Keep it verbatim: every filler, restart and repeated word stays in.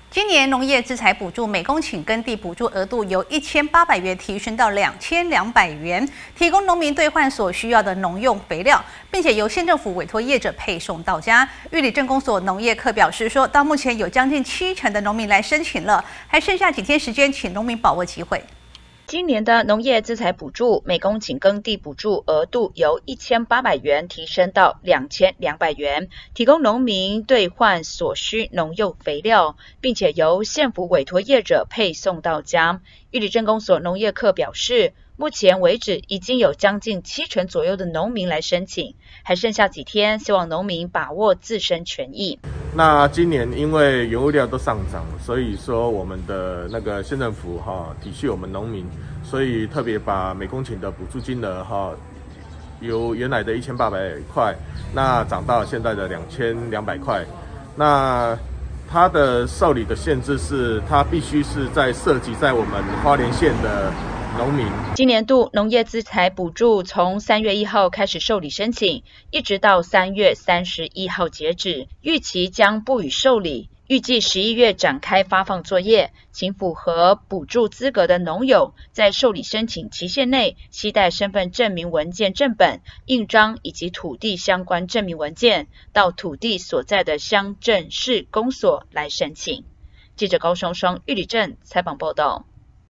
今年农业资材补助每公顷耕地补助额度由一千八百元提升到两千两百元，提供农民兑换所需要的农用肥料，并且由县政府委托业者配送到家。玉里镇公所农业课表示说，到目前有将近七成的农民来申请了，还剩下几天时间，请农民把握机会。 今年的农业资材补助每公顷耕地补助额度由一千八百元提升到两千两百元，提供农民兑换所需农用肥料，并且由县府委托业者配送到家。玉里镇公所农业课表示，目前为止已经有将近七成左右的农民来申请，还剩下几天，希望农民把握自身权益。 那今年因为原物料都上涨，所以说我们的那个县政府哈、哦、体恤我们农民，所以特别把每公顷的补助金额哈、哦、由原来的一千八百块，那涨到现在的两千两百块。那它的受理的限制是，它必须是在涉及在我们花莲县的 农民今年度农业资材补助从三月一号开始受理申请，一直到三月三十一号截止，预期将不予受理。预计十一月展开发放作业，请符合补助资格的农友在受理申请期限内，携带身份证明文件正本、印章以及土地相关证明文件，到土地所在的乡镇市公所来申请。记者高双双玉里镇采访报道。